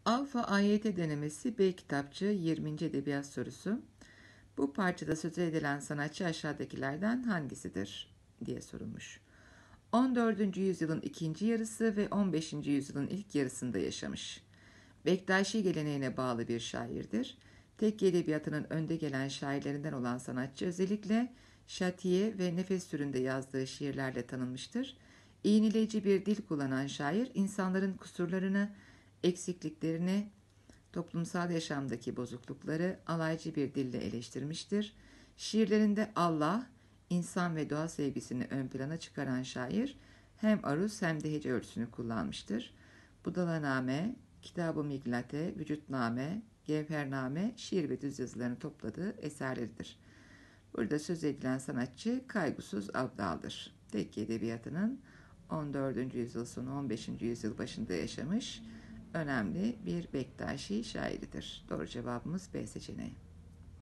Alfa AYT denemesi B kitapçığı 20. edebiyat sorusu. Bu parçada söz edilen sanatçı aşağıdakilerden hangisidir diye sorulmuş. 14. yüzyılın ikinci yarısı ve 15. yüzyılın ilk yarısında yaşamış. Bektaşi geleneğine bağlı bir şairdir. Tekke edebiyatının önde gelen şairlerinden olan sanatçı özellikle şatiye ve nefes türünde yazdığı şiirlerle tanınmıştır. İğneleyici bir dil kullanan şair, insanların kusurlarını, eksikliklerini, toplumsal yaşamdaki bozuklukları alaycı bir dille eleştirmiştir. Şiirlerinde Allah, insan ve doğa sevgisini ön plana çıkaran şair hem aruz hem de hece ölçüsünü kullanmıştır. Budalaname, Kitab-ı Miglate, Vücutname, Gevhername, şiir ve düz yazılarını topladığı eserleridir. Burada söz edilen sanatçı Kaygusuz Abdal'dır. Tekke edebiyatının 14. yüzyıl sonu 15. yüzyıl başında yaşamış önemli bir Bektaşi şairidir. Doğru cevabımız B seçeneği.